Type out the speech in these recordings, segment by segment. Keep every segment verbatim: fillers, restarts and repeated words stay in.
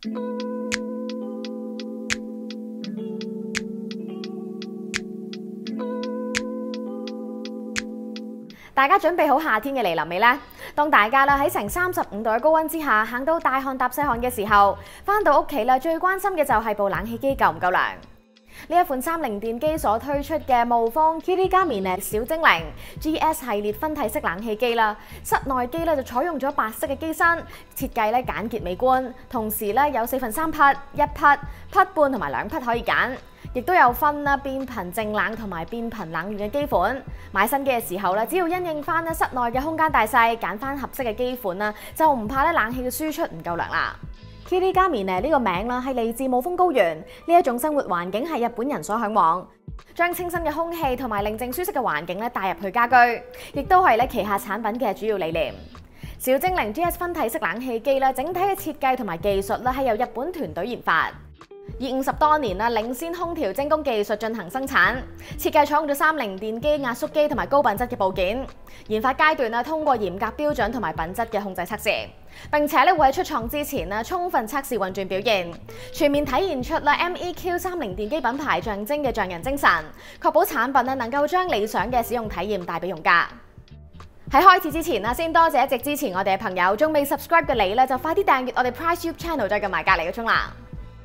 大家準備好夏天嘅嚟臨未呢？當大家啦喺成三十五度嘅高溫之下，行到大汗搭細汗嘅時候，返到屋企啦，最關心嘅就係部冷氣機夠唔夠涼。呢一款三菱電機所推出嘅霧風 Kirigami 小精靈 G S 系列分體式冷氣機啦，室內機咧就採用咗白色嘅機身，設計咧簡潔美觀，同時咧有四分三匹、一匹、匹半同埋兩匹可以揀。亦都有分啦變頻靜冷同埋變頻冷暖嘅機款。買新機嘅時候咧，只要因應翻咧室內嘅空間大細，揀翻合適嘅機款啦，就唔怕咧冷氣嘅輸出唔夠涼啦。Kirigami 呢個名啦係嚟自霧峰高原，呢一種生活環境係日本人所嚮往，將清新嘅空氣同埋寧靜舒適嘅環境咧帶入去家居，亦都係咧旗下產品嘅主要理念。小精靈 G S 分體式冷氣機咧，整體嘅設計同埋技術咧係由日本團隊研發。以五十多年啦，領先空調精工技術進行生產，設計採用咗三菱電機壓縮機同埋高品質嘅部件。研發階段啦，通過嚴格標準同埋品質嘅控制測試，並且咧會喺出廠之前啦，充分測試運轉表現，全面體現出啦 M E Q 三菱電機品牌象徵嘅匠人精神，確保產品咧能夠將理想嘅使用體驗帶俾用家。喺開始之前啦，先多謝一直支持我哋嘅朋友，仲未 subscribe 嘅你咧，就快啲訂閱我哋 Price YouTube Channel， 再撳埋隔離嘅鐘啦。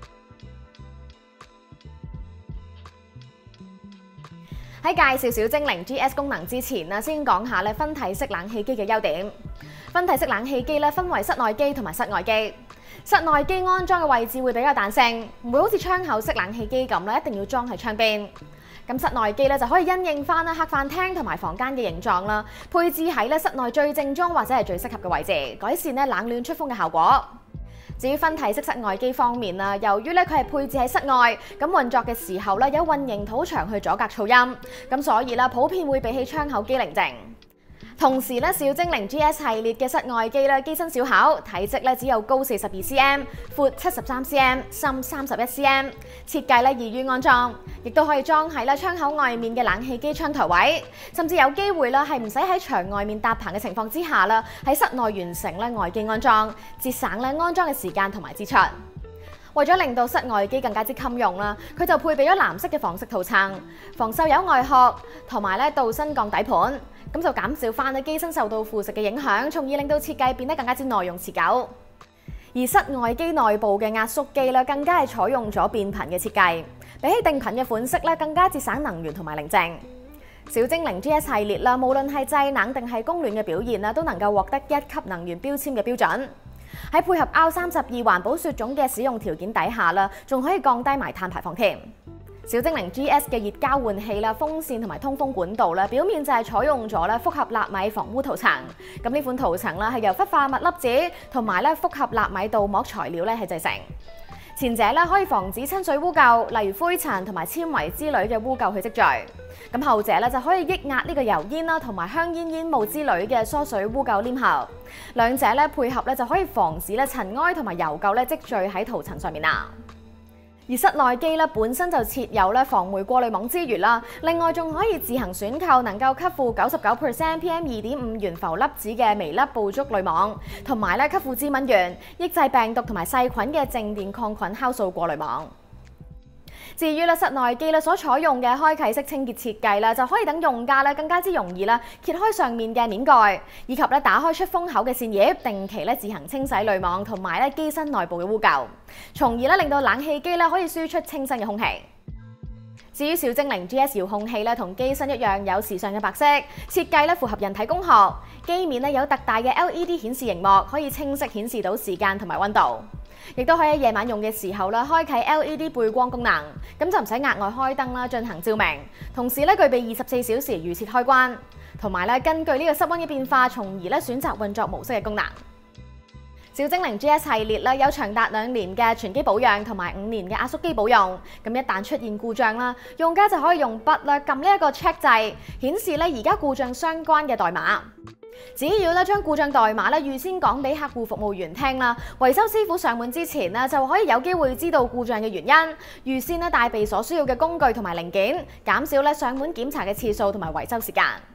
喺介紹小精靈 G S 功能之前啦，先講下咧分體式冷氣機嘅優點。分體式冷氣機咧分為室內機同埋室外機。室內機安裝嘅位置會比較彈性，唔會好似窗口式冷氣機咁咧，一定要裝喺窗邊。咁室內機咧就可以因應翻啦客飯廳同埋房間嘅形狀啦，配置喺咧室內最正宗或者係最適合嘅位置，改善咧冷暖出風嘅效果。至於分體式室外機方面啦，由於咧佢係配置喺室外，咁運作嘅時候咧有混凝土牆去阻隔噪音，咁所以啦普遍會比起窗口機寧靜。同時咧，小精靈 G S 系列嘅室外機咧機身小巧，體積咧只有高四十二 C M， 闊七十三 C M， 深三十一 C M， 設計咧易於安裝，亦都可以裝喺咧窗口外面嘅冷氣機窗台位，甚至有機會啦係唔使喺牆外面搭棚嘅情況之下啦，喺室內完成咧外機安裝，節省咧安裝嘅時間同埋支出。為咗令到室外機更加之襟用啦，佢就配備咗藍色嘅防蝕塗層、防鏽油外殼同埋咧鍍鋅鋼底盤，咁就減少翻咧機身受到腐蝕嘅影響，從而令到設計變得更加之耐用持久。而室外機內部嘅壓縮機咧，更加係採用咗變頻嘅設計，比起定頻嘅款式咧，更加節省能源同埋寧靜。小精靈 G S 系列啦，無論係製冷定係供暖嘅表現啦，都能夠獲得一級能源標籤嘅標準。喺配合 R 三十二環保雪種嘅使用條件底下啦，仲可以降低埋碳排放添。小精靈 G S 嘅熱交換器啦、風扇同埋通風管道啦，表面就係採用咗咧複合納米防污塗層。咁呢款塗層啦係由氟化物粒子同埋咧複合納米鍍膜材料咧係製成。前者咧可以防止親水污垢，例如灰塵同埋纖維之類嘅污垢去積聚。咁後者咧就可以抑壓呢個油煙啦同埋香煙煙霧之類嘅疏水污垢黏合。兩者咧配合咧就可以防止咧塵埃同埋油垢咧積聚喺塗層上面啦。而室內機咧本身就設有咧防霉過濾網之餘啦，另外仲可以自行選購能夠吸附九十九 percent P M 二點五懸浮粒子嘅微粒捕捉濾網，同埋咧吸附致敏原、抑制病毒同埋細菌嘅靜電抗菌酵素過濾網。至於咧室內機咧所採用嘅開啟式清潔設計啦，就可以等用家咧更加之容易啦揭開上面嘅面蓋，以及咧打開出風口嘅扇葉，定期咧自行清洗濾網同埋咧機身內部嘅污垢，從而咧令到冷氣機咧可以輸出清新嘅空氣。至於小精靈 G S 遙控器咧，同機身一樣有時尚嘅白色設計咧，符合人體工學。機面咧有特大嘅 L E D 顯示熒幕，可以清晰顯示到時間同埋溫度。亦都可以喺夜晚用嘅時候啦，開啟 L E D 背光功能，咁就唔使額外開燈啦，進行照明。同時咧，具備二十四小時預設開關，同埋咧根據呢個室溫嘅變化，從而咧選擇運作模式嘅功能。小精靈 G S 系列咧有長達兩年嘅全機保養同埋五年嘅壓縮機保用。咁一旦出現故障啦，用家就可以用筆啦撳呢一個 check 掣，顯示咧而家故障相關嘅代碼。只要咧將故障代碼咧預先講俾客戶服務員聽啦，維修師傅上門之前咧就可以有機會知道故障嘅原因，預先咧帶備所需要嘅工具同埋零件，減少咧上門檢查嘅次數同埋維修時間。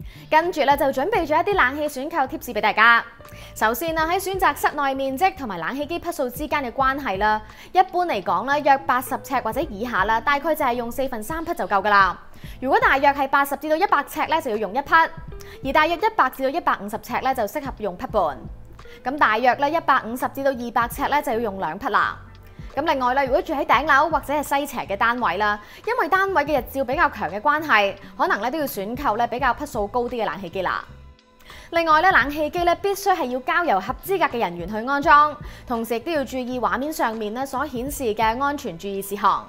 跟住咧就準備咗一啲冷氣選購貼士俾大家。首先啊，喺選擇室內面積同埋冷氣機匹數之間嘅關係啦，一般嚟講咧，約八十尺或者以下啦，大概就係用四分三匹就夠噶啦。如果大約係八十至到一百尺咧，就要用一匹；而大約一百至到一百五十尺咧，就適合用匹半。咁大約咧一百五十至到二百尺咧，就要用兩匹啦。咁另外咧，如果住喺頂樓或者係西斜嘅單位啦，因為單位嘅日照比較強嘅關係，可能咧都要選購咧比較匹數高啲嘅冷氣機啦。另外咧，冷氣機咧必須係要交由合資格嘅人員去安裝，同時亦都要注意畫面上面咧所顯示嘅安全注意事項。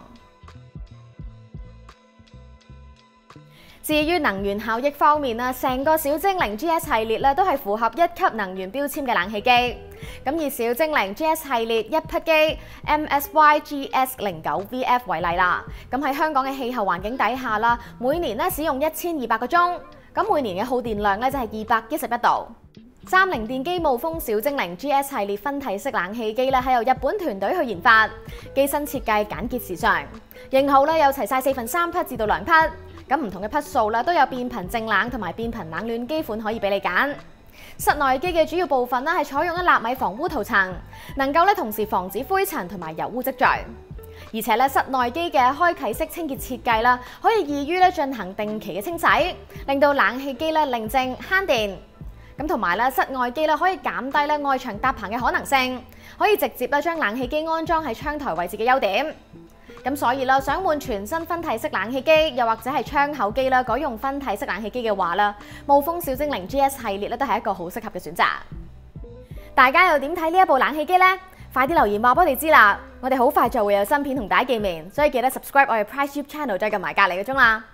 至於能源效益方面啊，成個小精靈 G S 系列咧都係符合一級能源標籤嘅冷氣機。咁以小精靈 G S 系列一匹機 M S Y G S 零九 V F 為例啦，咁喺香港嘅氣候環境底下啦，每年咧使用一千二百個鐘，咁每年嘅耗電量咧就係二百一十一度。三菱電機霧峰小精靈 G S 系列分體式冷氣機咧係由日本團隊去研發，機身設計簡潔時尚，型號咧有齊晒四分三匹至到兩匹。咁唔同嘅匹數啦，都有變頻淨冷同埋變頻冷暖機款可以俾你揀。室內機嘅主要部分咧係採用一納米防污塗層，能夠咧同時防止灰塵同埋油污積聚。而且咧室內機嘅開啟式清潔設計啦，可以易於咧進行定期嘅清洗，令到冷氣機咧寧靜慳電。咁同埋咧室外機咧可以減低咧外牆搭棚嘅可能性，可以直接咧將冷氣機安裝喺窗台位置嘅優點。咁所以啦，想換全新分體式冷氣機，又或者係窗口機啦，改用分體式冷氣機嘅話啦，霧峰小精靈 G S 系列咧都係一個好適合嘅選擇。大家又點睇呢一部冷氣機呢？快啲留言話俾我哋知啦！我哋好快就會有新片同大家見面，所以記得 subscribe 我哋 PriceTube Channel，再撳埋隔離個鐘啦。